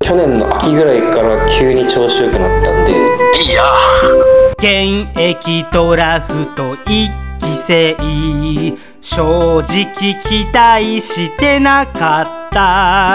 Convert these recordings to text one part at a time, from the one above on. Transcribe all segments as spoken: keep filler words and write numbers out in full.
去年の秋ぐらいから急に調子良くなったんで、いや現役ドラフトいっきせい、正直期待してなかった。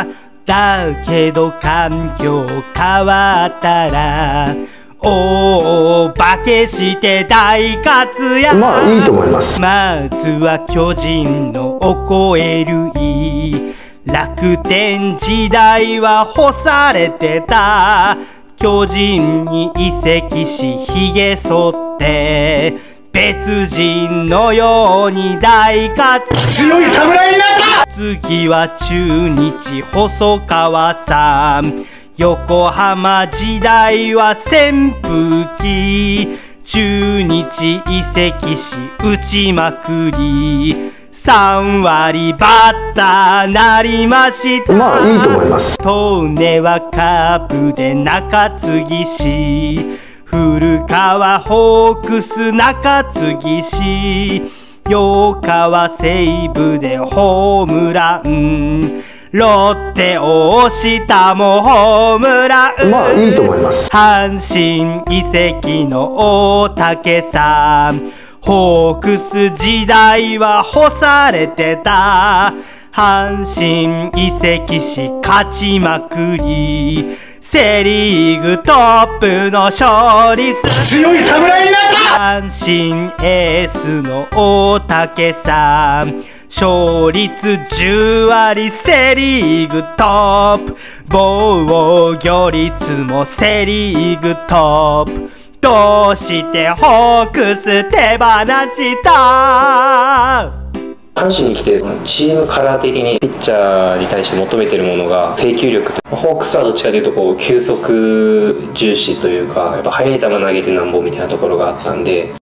だけど環境変わったら大化けして大活躍。 まあいいと思います。 まずは巨人のおこえるい、楽天時代は干されてた。巨人に移籍しひげ剃って別人のように大活躍。 強い侍になった。 次は中日細川さん、横浜時代は扇風機、中日移籍し打ちまくりさんわりバッターなりました。 まあいいと思います。 東根はカープで中継ぎし、古川ホークス中継ぎし、陽川西武でホームラン、ロッテ大下もホームラン。 まあいいと思います。 阪神移籍の大竹さん、ホークス時代は干されてた。阪神移籍し勝ちまくり、セリーグトップの勝利数。 強い侍になった。 阪神エースの大竹さん、勝率じゅうわりセリーグトップ、防御率もセリーグトップ。どうしてホークス手放した？ 阪神に来てチームカラー的にピッチャーに対して求めてるものが制球力と、ホークスはどっちかというとこう球速重視というか、やっぱ速い球投げてなんぼみたいなところがあったんで、